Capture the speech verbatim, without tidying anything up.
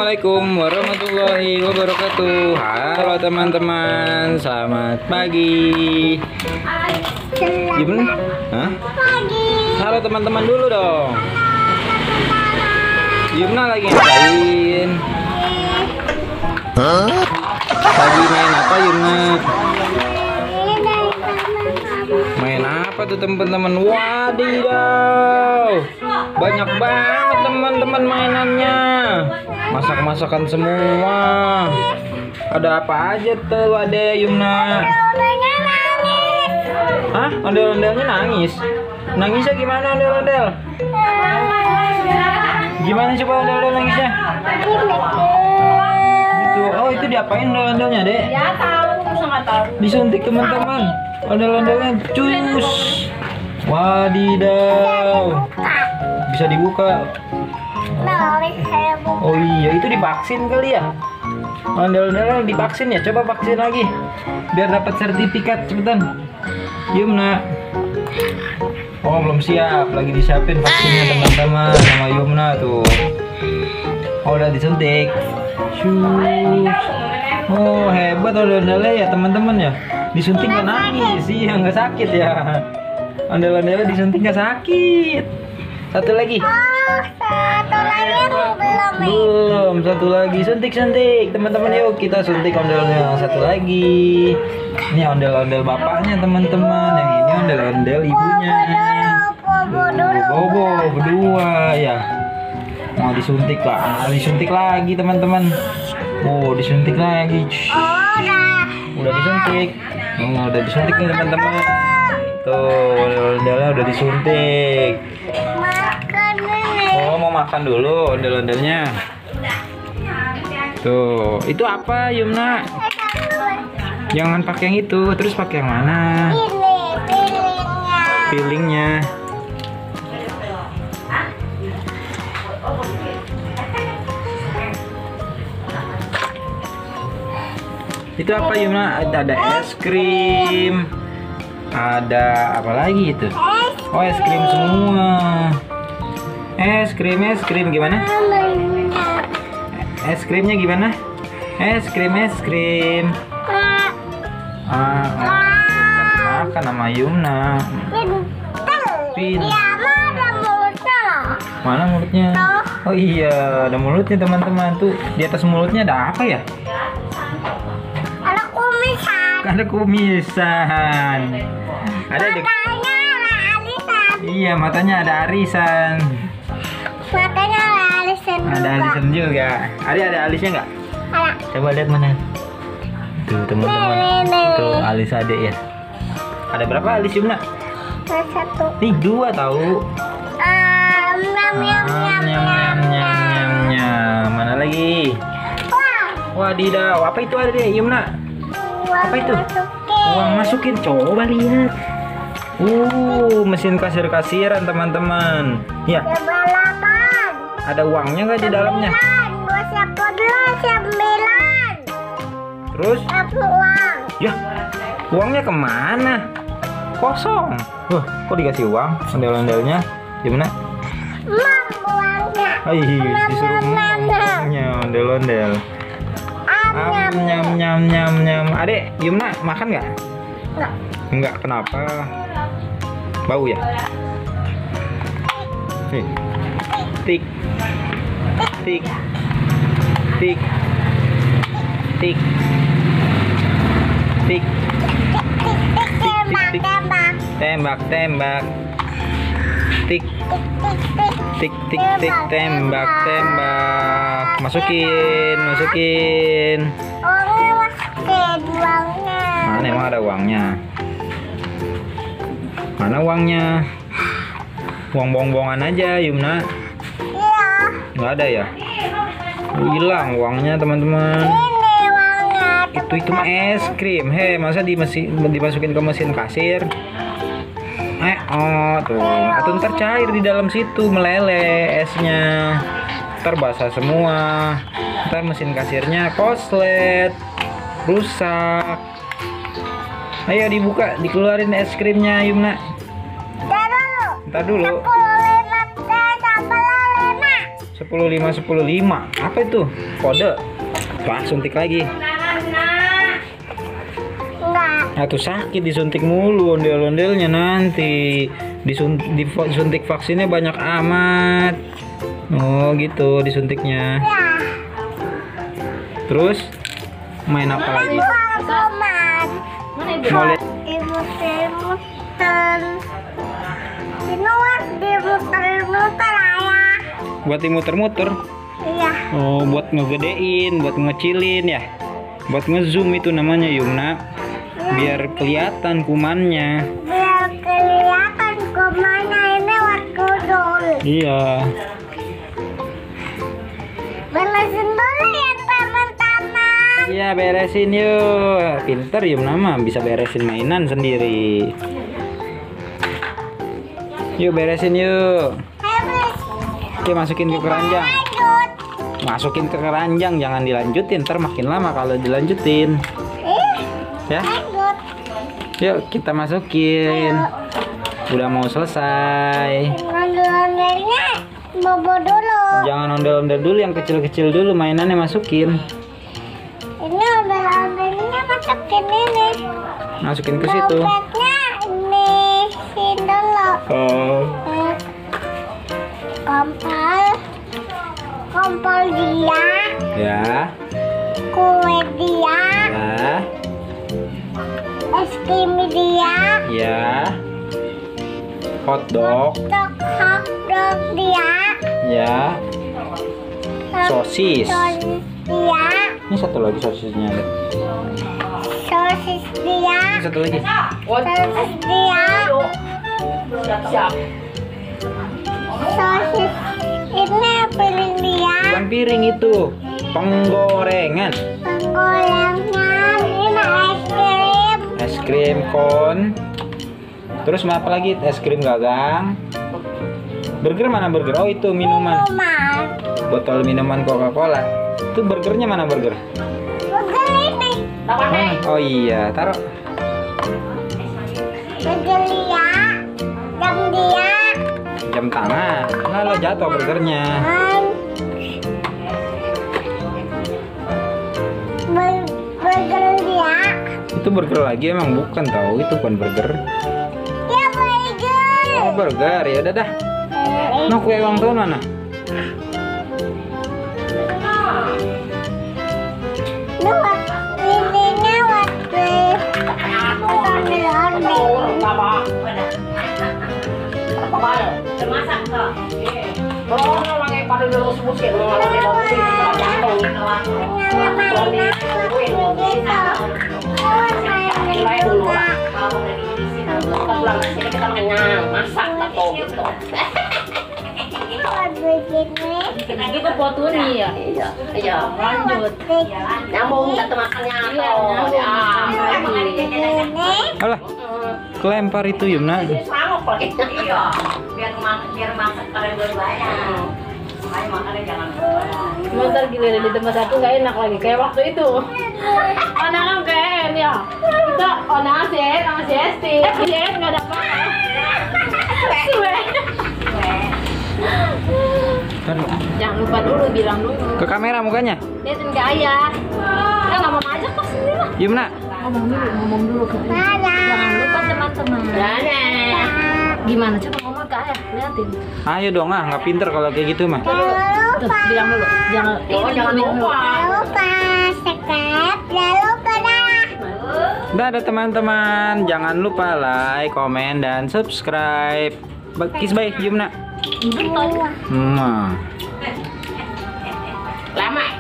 Assalamualaikum warahmatullahi wabarakatuh. Halo teman-teman, selamat pagi. Gimana? Hah? Pagi. Halo teman-teman dulu dong. Yumna lagi ngapain? Hah? Lagi main apa Yumna? Main apa tuh teman-teman? Wadidaw, banyak banget teman-teman mainannya. Masak-masakan semua. Ada apa aja tuh Ade Yumna? Ondel-ondelnya nangis. Hah? Ondel-ondelnya nangis? Nangisnya gimana ondel-ondel? Gimana coba ondel-ondel nangisnya? Gitu. Oh itu diapain ondel-ondelnya Dek? Ya tahu, masa nggak tahu. Disuntik teman-teman. Ondel-ondelnya cus. Wadidaw. Bisa dibuka. Oh iya, itu divaksin kali ya? Ondel-ondel divaksin ya? Coba vaksin lagi biar dapat sertifikat cepetan. Yumna. Oh belum siap, lagi disiapin vaksinnya teman-teman sama Yumna tuh. Oh udah disuntik. Shus. Oh hebat ondel-ondelnya ya teman-teman ya. Disuntik nggak nangis sih, nggak sakit ya. Ondel-ondelnya disuntik nggak sakit. Satu lagi. Oh, satu lagi aku belum. Belum, satu lagi. Suntik-suntik. Teman-teman yuk kita suntik ondel-ondel yang satu lagi. Ini ondel-ondel bapaknya teman-teman. Yang ini ondel-ondel ibunya. Bobo dulu. Bobo berdua ya. Mau disuntik lah, disuntik lagi teman-teman. Oh, disuntik lagi. Oh, udah. Udah disuntik. Oh, udah disuntik nih teman-teman. Tuh, ondel-ondelnya udah disuntik. Makan ini. Oh, mau makan dulu ondel-ondelnya. Tuh, itu apa Yumna? Jangan pakai yang itu, terus pakai yang mana? Ini pilihnya. Fillingnya. Itu apa Yumna? Ada es krim. Ada apa lagi itu? Oh, es krim semua. Es krim, es krim gimana? Es krimnya gimana? Es krim, es krim. Ah, ah. Makan sama Yumna. Pin. Mana mulutnya? Oh iya, ada mulutnya teman-teman. Tuh di atas mulutnya ada apa ya? Ada kumisan. Ada kumisan. Ada deh. Matanya ada alisan. Iya, matanya ada arisan. Matanya ada alisan juga. Ada alisan juga. Ada ada alisnya nggak? Ada. Coba lihat mana. Tuh teman-teman. Nih, Tuh alis adek ya. Ada berapa alis Yumna? Ada satu. Nih dua tahu. Ah, nyam nyam Ah, nyam nyam nyam nyam nyam nyam. Mana lagi? Wah, Wadidaw, apa itu ada deh Yumna? uang Apa itu? masukin. Uang masukin, coba lihat. Uh, mesin kasir-kasiran teman-teman. Ya, Delapan. ada uangnya nggak di dalamnya? Sembilan. Dua sepuluh sembilan. Terus? Satu uang. Ya, uangnya kemana? Kosong. Wah, kok dikasih uang? Ondel-ondelnya gimana? Mam uangnya. Ai, disuruh uangnya ondel-ondel. Am Am, nyam. nyam nyam nyam nyam. Adek, Yumna makan nggak? Nggak. Enggak, kenapa? Bau ya? Nih. Tik. Tik. Tik. Tik. Tik. Tembak tik. tembak. Tembak, tembak. Tik. Tik tik tik. Tik, tik, tik, tembak, tembak. Masukin, masukin. Uangnya masukin uangnya. Mana emang ada uangnya? Mana uangnya? Uang bongbongan aja, Yumna. Iya. Nggak ada ya? Oh, hilang uangnya teman-teman. Ini uangnya. Itu itu mah es krim. Hei, masa di mesin, dimasukin ke mesin kasir? Eh, oh tuh. Atau ntar cair di dalam situ, meleleh esnya. Ntar basah semua. Ntar mesin kasirnya koslet, rusak. Ayo dibuka, dikeluarin es krimnya, Yumna. Ntar dulu. Ntar dulu. Sepuluh lima. Sepuluh lima. sepuluh sepuluh lima sepuluh lima. Apa itu? Kode. Wah, suntik lagi. Enggak. Atau sakit disuntik mulu ondel-ondelnya nanti. Disuntik, disuntik vaksinnya banyak amat. Oh gitu disuntiknya. Ya. Terus main apa lagi? Kuman. Mau lihat? Dimuter-muter. Ini wak dimuter-muter ayah. Buat dimuter-muter. Iya. Oh, buat ngegedein, buat ngecilin ya. Buat ngezoom itu namanya Yumna. Biar kelihatan kumannya. Biar kelihatan kemana ini waktu dulu. Iya. Beresin dulu ya teman-teman. Iya, beresin yuk. Pinter Yumna mah bisa beresin mainan sendiri. Yuk beresin yuk. Habis. Oke, masukin ke keranjang. Lanjut. Masukin ke keranjang, jangan dilanjutin, ntar makin lama kalau dilanjutin. Ih, Ya. lanjut. Yuk kita masukin. Udah mau selesai. Ondel-ondelnya bobo dulu. Jangan ondel-ondel dulu, yang kecil-kecil dulu mainannya masukin. Ini ondel-ondelnya masukin ini. Masukin ke situ. Dompetnya ini sin dulu. Oh. Eh, Kompol. Kompol dia. Ya. Kue dia. Ya. Es krim dia. Ya. Hot dog. Hot hot dog dia. Ya. Sosis. Sosis dia. Ini satu lagi sosisnya ada. Sosis dia. Ini satu lagi. Sosis dia. Siap. Sosis ini piring dia. Bukan piring itu, penggorengan. Penggorengan ini es krim. Es krim kon. Terus apa lagi? Es krim gagang. Burger mana burger? Oh itu minuman. Minuman. Botol minuman Coca-Cola. Itu burgernya mana burger? Burger ini. Mana? Oh iya, taruh. Burger dia. Jam dia. Jam tangan. Nah, lo jatuh burgernya. Dan bur- burger dia. Itu burger lagi emang bukan tahu, itu bukan burger. Ya burger. Oh, burger. Ya udah dah. Eh, Nah, kue ulang tahun mana? Ini waktu ininya waktu ondel-ondel. Termasak kok. Oh, orang yang pada dulu sebutin, orang yang dulu sebutin, orang yang dulu sebutin, orang yang dulu lah. Kalau kita pulang ke sini kita kenyang, masak atau gitu. Kita gitu potuni ya. Iya, iya. Lanjut. Nyambung kita makannya atau ya. Alah, kelempar itu Yumna. Sanggup lagi. Iya. Biar biar masak kalian banyak. Makanya makannya jangan banyak. Bentar giliran di tempat satu nggak enak lagi kayak waktu itu. Anak kan keren ya. Kita anak aset, sama si Esti. Si Esti nggak ada apa-apa. Suwe. Taruh. Jangan lupa dulu bilang dulu. Ke kamera mukanya. Liatin ke ayah. Kita nggak mau ajak kok sendiri lah. Yumna. Ngomong dulu, ngomong dulu ke ayah. Jangan lupa teman-teman. Dadah. Gimana coba ngomong ke ayah? Liatin. Ayo dong ah, nggak pinter kalau kayak gitu mah. Tuh, bilang dulu. Jangan. Oh, jangan bilang dulu. lupa. Jangan lupa subscribe, jangan lupa dah. Dadah teman-teman, jangan lupa like, komen, dan subscribe. Kiss bye Yumna. Betul. Nah. Lama